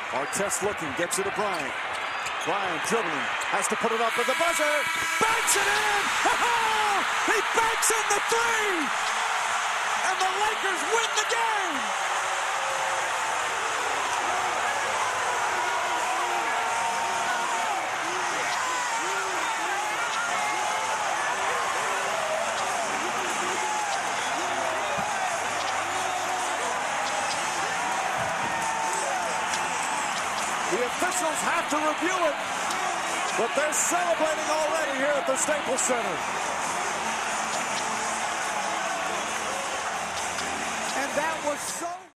Artest looking, gets it to Bryant. Bryant dribbling, has to put it up at the buzzer. Banks it in! He banks in the three! And the Lakers win the game! The officials have to review it, but they're celebrating already here at the Staples Center.